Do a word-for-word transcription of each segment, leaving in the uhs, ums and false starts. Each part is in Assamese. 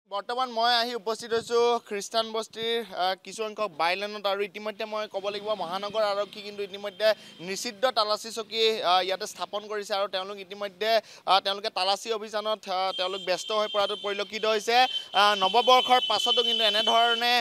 বৰ্তমান মই আহি উপস্থিত হৈছোঁ খ্ৰীষ্টান বস্তিৰ কিছু সংখ্যক বাইলেনত আৰু ইতিমধ্যে মই ক'ব লাগিব মহানগৰ আৰক্ষী কিন্তু ইতিমধ্যে নিষিদ্ধ তালাচী চকী ইয়াতে স্থাপন কৰিছে আৰু তেওঁলোক ইতিমধ্যে তেওঁলোকে তালাচী অভিযানত তেওঁলোক ব্যস্ত হৈ পৰাটো পৰিলক্ষিত হৈছে নৱবৰ্ষৰ পাছতো কিন্তু এনেধৰণে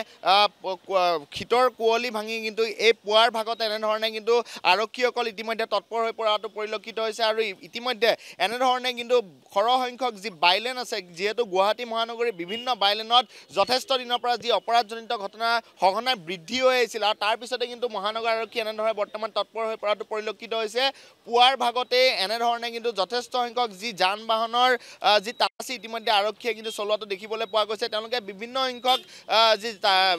শীতৰ কুঁৱলী ভাঙি কিন্তু এই পুৱাৰ ভাগত এনেধৰণে কিন্তু আৰক্ষীসকল ইতিমধ্যে তৎপৰ হৈ পৰাটো পৰিলক্ষিত হৈছে আৰু ইতিমধ্যে এনেধৰণে কিন্তু সৰহ সংখ্যক যি বাইলেন আছে যিহেতু গুৱাহাটী মহানগৰীৰ বিভিন্ন বাইলেনত যথেষ্ট দিনৰ পৰা যি অপৰাধজনিত ঘটনা সঘনাই বৃদ্ধি হৈ আহিছিল আৰু তাৰ পিছতে কিন্তু মহানগৰ আৰক্ষী এনেধৰণে বৰ্তমান তৎপৰ হৈ পৰাটো পৰিলক্ষিত হৈছে পুৱাৰ ভাগতে এনেধৰণে কিন্তু যথেষ্ট সংখ্যক যি যান বাহনৰ যি তালাচী ইতিমধ্যে আৰক্ষীয়ে কিন্তু চলোৱাটো দেখিবলৈ পোৱা গৈছে তেওঁলোকে বিভিন্ন সংখ্যক যি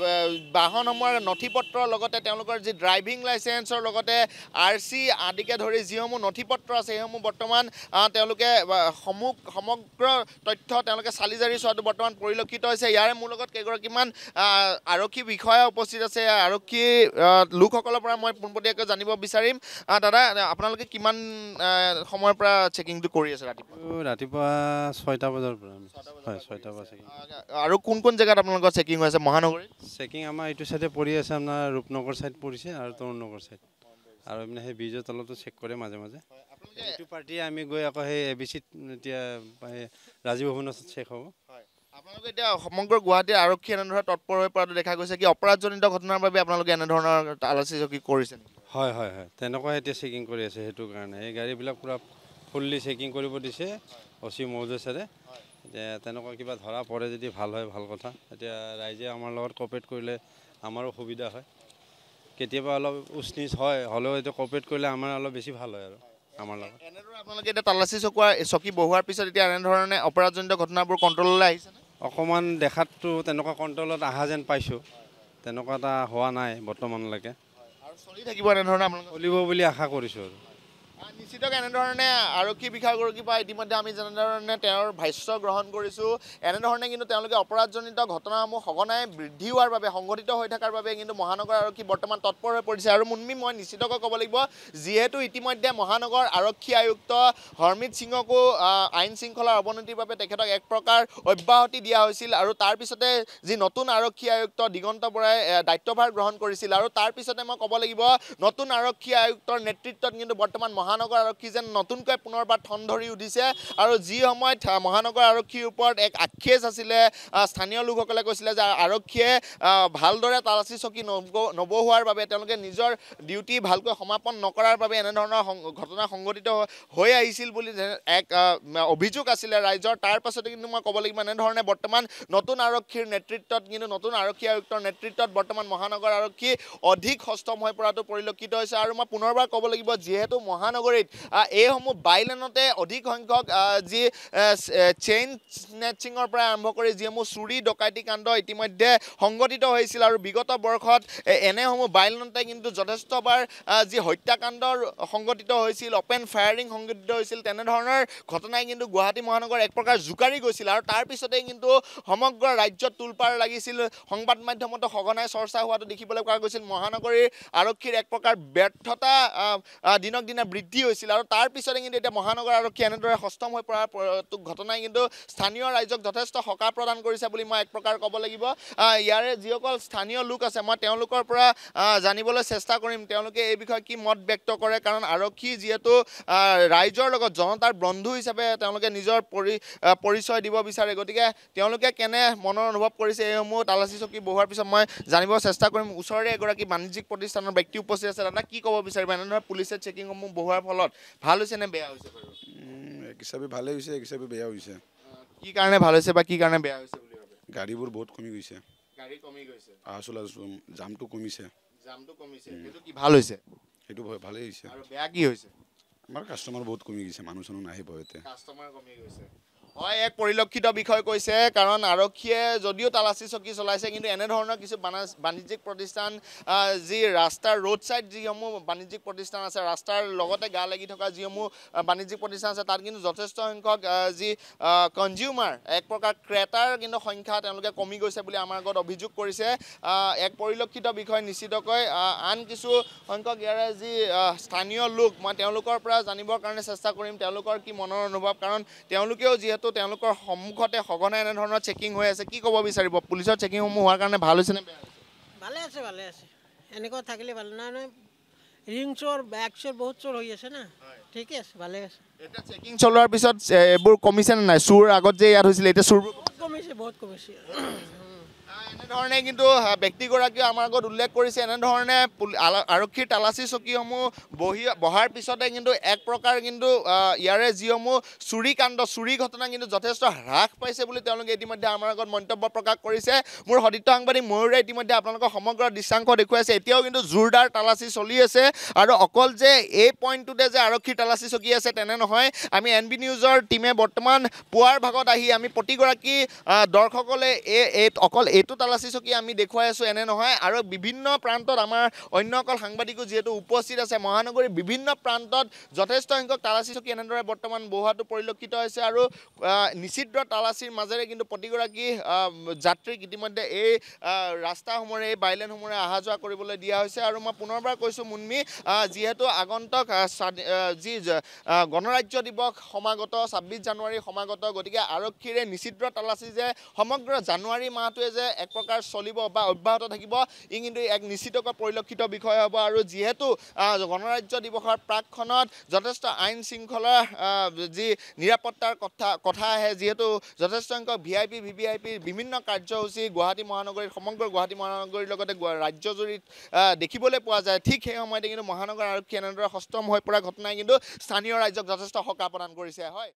বাহনসমূহৰ নথি পত্ৰৰ লগতে তেওঁলোকৰ যি ড্ৰাইভিং লাইচেন্সৰ লগতে আৰ চি আদিকে ধৰি যিসমূহ নথি পত্ৰ আছে সেইসমূহ বৰ্তমান তেওঁলোকে সমূহ সমগ্ৰ তথ্য তেওঁলোকে চালি জাৰি চোৱাটো বৰ্তমান পৰিলক্ষিত হৈছে ইয়াৰে মোৰ লগত কেইগৰাকীমান আৰক্ষী বিষয়া উপস্থিত আছে আৰক্ষী লোকসকলৰ পৰা মই পোনপটীয়াকৈ জানিব বিচাৰিম দাদা আপোনালোকে কিমান সময়ৰ পৰা চেকিংটো কৰি আছে ৰাতিপুৱা ৰাতিপুৱা ছয়টা বজাৰ পৰা হয় ছয়টা বজা চেকিং আৰু কোন কোন জেগাত আপোনালোকৰ চেকিং হৈ আছে মহানগৰীত চেকিং আমাৰ এইটো চাইডে পৰি আছে আপোনাৰ ৰূপনগৰ চাইড পৰিছে আৰু তৰুণনগৰ চাইড আৰু মানে সেই ব্ৰিজৰ তলতো চেক কৰে মাজে মাজে এইটো পাৰ্টিয়ে আমি গৈ আকৌ সেই এ বি চিত এতিয়া ৰাজীৱ ভৱনত চেক হ'ব আপোনালোকে এতিয়া সমগ্ৰ গুৱাহাটীৰ আৰক্ষী এনেধৰণে তৎপৰ হৈ পৰাটো দেখা গৈছে কি অপৰাধজনিত ঘটনাৰ বাবে আপোনালোকে এনেধৰণৰ তালাচী চকী কৰিছে নেকি হয় হয় হয় তেনেকুৱা এতিয়া চেকিং কৰি আছে সেইটো কাৰণে এই গাড়ীবিলাক পূৰা ফুল্লি চেকিং কৰিব দিছে অ' চি মৌজে ছাৰে এতিয়া তেনেকুৱা কিবা ধৰা পৰে যদি ভাল হয় ভাল কথা এতিয়া ৰাইজে আমাৰ লগত কপাৰেট কৰিলে আমাৰো সুবিধা হয় কেতিয়াবা অলপ উচনিচ হয় হ'লেও এইটো কপাৰেট কৰিলে আমাৰ অলপ বেছি ভাল হয় আৰু আমাৰ লগত এনেদৰে আপোনালোকে এতিয়া তালাচী চকোৱা চকী বহুৱাৰ পিছত এতিয়া এনেধৰণে অপৰাধজনিত ঘটনাবোৰ কণ্ট্ৰললৈ আহিছেনে অকণমান দেখাততো তেনেকুৱা কণ্ট্ৰলত অহা যেন পাইছোঁ তেনেকুৱা এটা হোৱা নাই বৰ্তমানলৈকে আৰু চলি থাকিব এনেধৰণে আপোনালোকে চলিব বুলি আশা কৰিছোঁ আৰু নিশ্চিতকৈ এনেধৰণে আৰক্ষী বিষয়াগৰাকীৰ পৰা ইতিমধ্যে আমি যেনেধৰণে তেওঁৰ ভাষ্য গ্ৰহণ কৰিছোঁ এনেধৰণে কিন্তু তেওঁলোকে অপৰাধজনিত ঘটনাসমূহ সঘনাই বৃদ্ধি হোৱাৰ বাবে সংঘটিত হৈ থকাৰ বাবে কিন্তু মহানগৰ আৰক্ষী বৰ্তমান তৎপৰ হৈ পৰিছে আৰু মুন্মী মই নিশ্চিতকৈ ক'ব লাগিব যিহেতু ইতিমধ্যে মহানগৰ আৰক্ষী আয়ুক্ত হৰমিত সিঙকো আইন শৃংখলাৰ অৱনতিৰ বাবে তেখেতক এক প্ৰকাৰ অব্যাহতি দিয়া হৈছিল আৰু তাৰপিছতে যি নতুন আৰক্ষী আয়ুক্ত দিগন্ত বৰাই দায়িত্বভাৰ গ্ৰহণ কৰিছিল আৰু তাৰপিছতে মই ক'ব লাগিব নতুন আৰক্ষী আয়ুক্তৰ নেতৃত্বত কিন্তু বৰ্তমান মহানগৰ আৰক্ষী যেন নতুনকৈ পুনৰবাৰ ঠন ধৰি উঠিছে আৰু যি সময়ত মহানগৰ আৰক্ষীৰ ওপৰত এক আক্ষেপ আছিলে স্থানীয় লোকসকলে কৈছিলে যে আৰক্ষীয়ে ভালদৰে তালাচী চকী নবহোৱাৰ বাবে তেওঁলোকে নিজৰ ডিউটি ভালকৈ সমাপন নকৰাৰ বাবে এনেধৰণৰ ঘটনা সংঘটিত হৈ আহিছিল বুলি এক অভিযোগ আছিলে ৰাইজৰ তাৰ পাছতে কিন্তু মই ক'ব লাগিব এনেধৰণে বৰ্তমান নতুন আৰক্ষীৰ নেতৃত্বত কিন্তু নতুন আৰক্ষী আয়ুক্তৰ নেতৃত্বত বৰ্তমান মহানগৰ আৰক্ষী অধিক সষ্টম হৈ পৰাটো পৰিলক্ষিত হৈছে আৰু মই পুনৰবাৰ ক'ব লাগিব যিহেতু মহানগৰীত এইসমূহ বাইলেনতে অধিক সংখ্যক যি চেইন স্নেচিঙৰ পৰা আৰম্ভ কৰি যিসমূহ চুৰি ডকাইতি কাণ্ড ইতিমধ্যে সংঘটিত হৈছিল আৰু বিগত বৰ্ষত এনেসমূহ বাইলেনতে কিন্তু যথেষ্টবাৰ যি হত্যাকাণ্ডৰ সংঘটিত হৈছিল অপেন ফায়াৰিং সংঘটিত হৈছিল তেনেধৰণৰ ঘটনাই কিন্তু গুৱাহাটী মহানগৰ এক প্ৰকাৰ জোকাৰি গৈছিল আৰু তাৰপিছতেই কিন্তু সমগ্ৰ ৰাজ্যত তোলপাৰ লাগিছিল সংবাদ মাধ্যমতো সঘনাই চৰ্চা হোৱাটো দেখিবলৈ পোৱা গৈছিল মহানগৰীৰ আৰক্ষীৰ এক প্ৰকাৰ ব্যৰ্থতা দিনক দিনে বৃদ্ধি হৈছিল আৰু তাৰ পিছতে কিন্তু এতিয়া মহানগৰ আৰক্ষী এনেদৰে সষ্টম হৈ পৰা ঘটনাই কিন্তু স্থানীয় ৰাইজক যথেষ্ট সকাহ প্ৰদান কৰিছে বুলি মই এক প্ৰকাৰ ক'ব লাগিব ইয়াৰে যিসকল স্থানীয় লোক আছে মই তেওঁলোকৰ পৰা জানিবলৈ চেষ্টা কৰিম তেওঁলোকে এই বিষয়ে কি মত ব্যক্ত কৰে কাৰণ আৰক্ষী যিহেতু ৰাইজৰ লগত জনতাৰ বন্ধু হিচাপে তেওঁলোকে নিজৰ পৰি পৰিচয় দিব বিচাৰে গতিকে তেওঁলোকে কেনে মনৰ অনুভৱ কৰিছে এইসমূহ তালাচী চকী বহুৱাৰ পিছত মই জানিব চেষ্টা কৰিম ওচৰৰে এগৰাকী বাণিজ্যিক প্ৰতিষ্ঠানৰ ব্যক্তি উপস্থিত আছে দাদা কি ক'ব বিচাৰিব এনেধৰণে পুলিচে চেকিংসমূহ বহুৱাৰ ফলত ভাল হৈছে নে বেয়া হৈছে বাৰু এক হিচাপে ভালে হৈছে এক হিচাপে বেয়া হৈছে কি কাৰণে ভাল হৈছে বা কি কাৰণে বেয়া হৈছে বুলি ভাবে গাড়ীবোৰ বহুত কমি গৈছে গাড়ী কমি গৈছে অহা চলা জামটো কমিছে জামটো কমিছে সেইটো কি ভাল হৈছে সেইটো ভালেই হৈছে আৰু বেয়া কি হৈছে আমাৰ কাষ্টমাৰ বহুত কমি গৈছে মানুহ চানুহ নাহে ভয়তে কাষ্টমাৰ কমি গৈছে হয় এক পৰিলক্ষিত বিষয় কৈছে কাৰণ আৰক্ষীয়ে যদিও তালাচী চকী চলাইছে কিন্তু এনেধৰণৰ কিছু বাণিজ্যিক প্ৰতিষ্ঠান যি ৰাস্তাৰ ৰোড ছাইড যিসমূহ বাণিজ্যিক প্ৰতিষ্ঠান আছে ৰাস্তাৰ লগতে গা লাগি থকা যিসমূহ বাণিজ্যিক প্ৰতিষ্ঠান আছে তাত কিন্তু যথেষ্ট সংখ্যক যি কনজিউমাৰ এক প্ৰকাৰ ক্ৰেতাৰ কিন্তু সংখ্যা তেওঁলোকে কমি গৈছে বুলি আমাৰ আগত অভিযোগ কৰিছে এক পৰিলক্ষিত বিষয় নিশ্চিতকৈ আন কিছু সংখ্যক ইয়াৰে যি স্থানীয় লোক মই তেওঁলোকৰ পৰা জানিবৰ কাৰণে চেষ্টা কৰিম তেওঁলোকৰ কি মনৰ অনুভৱ কাৰণ তেওঁলোকেও যিহেতু যিহেতু তেওঁলোকৰ সন্মুখতে সঘনাই এনেধৰণৰ চেকিং হৈ আছে কি ক'ব বিচাৰিব পুলিচৰ চেকিংসমূহ হোৱাৰ কাৰণে ভাল হৈছে নে বেয়া হৈছে ভালে আছে ভালে আছে এনেকুৱা থাকিলে ভাল না নহয় ৰিং চোৰ বেগ চোৰ বহুত চোৰ হৈ আছে না ঠিকে আছে ভালে আছে এতিয়া চেকিং চলোৱাৰ পিছত এইবোৰ কমিছে নে নাই চুৰ আগত যে ইয়াত হৈছিলে এতিয়া চুৰবোৰ বহুত কমিছে বহুত কমিছে এনেধৰণে কিন্তু ব্যক্তিগৰাকীয়ে আমাৰ আগত উল্লেখ কৰিছে এনেধৰণে আৰক্ষীৰ তালাচী চকীসমূহ বহি বহাৰ পিছতে কিন্তু এক প্ৰকাৰ কিন্তু ইয়াৰে যিসমূহ চুৰি কাণ্ড চুৰি ঘটনা কিন্তু যথেষ্ট হ্ৰাস পাইছে বুলি তেওঁলোকে ইতিমধ্যে আমাৰ আগত মন্তব্য প্ৰকাশ কৰিছে মোৰ সতীৰ্থ সাংবাদিক ময়ূৰে ইতিমধ্যে আপোনালোকৰ সমগ্ৰ দৃশ্যাংশ দেখুৱাইছে এতিয়াও কিন্তু জোৰদাৰ তালাচী চলি আছে আৰু অকল যে এই পইণ্টটোতে যে আৰক্ষীৰ তালাচী চকী আছে তেনে নহয় আমি এন বি নিউজৰ টীমে বৰ্তমান পুৱাৰ ভাগত আহি আমি প্ৰতিগৰাকী দৰ্শকলে এই অকল এইটো তালাচী চকী আমি দেখুৱাই আছোঁ এনে নহয় আৰু বিভিন্ন প্ৰান্তত আমাৰ অন্য অকল সাংবাদিকো যিহেতু উপস্থিত আছে মহানগৰীৰ বিভিন্ন প্ৰান্তত যথেষ্ট সংখ্যক তালাচী চকী এনেদৰে বৰ্তমান বহোৱাটো পৰিলক্ষিত হৈছে আৰু নিষিদ্ধ তালাচীৰ মাজেৰে কিন্তু প্ৰতিগৰাকী যাত্ৰীক ইতিমধ্যে এই ৰাস্তাসমূহৰে এই বাইলেনসমূহৰে অহা যোৱা কৰিবলৈ দিয়া হৈছে আৰু মই পুনৰবাৰ কৈছোঁ মুন্মি যিহেতু আগন্তুক যি গণৰাজ্য দিৱস সমাগত ছাব্বিছ জানুৱাৰী সমাগত গতিকে আৰক্ষীৰে নিষিদ্ধ তালাচী যে সমগ্ৰ জানুৱাৰী মাহটোৱে যে এক প্ৰকাৰ চলিব বা অব্যাহত থাকিব ই কিন্তু এক নিশ্চিতকৈ পৰিলক্ষিত বিষয় হ'ব আৰু যিহেতু গণৰাজ্য দিৱসৰ প্ৰাকখনত যথেষ্ট আইন শৃংখলাৰ যি নিৰাপত্তাৰ কথা কথা আহে যিহেতু যথেষ্ট সংখ্যক V I P V V I পিৰ বিভিন্ন কাৰ্যসূচী গুৱাহাটী মহানগৰীৰ সমগ্ৰ গুৱাহাটী মহানগৰীৰ লগতে ৰাজ্যজুৰিত দেখিবলৈ পোৱা যায় ঠিক সেই সময়তে কিন্তু মহানগৰ আৰক্ষী এনেদৰে সষ্টম হৈ পৰা ঘটনাই কিন্তু স্থানীয় ৰাইজক যথেষ্ট সকাহ প্ৰদান কৰিছে হয়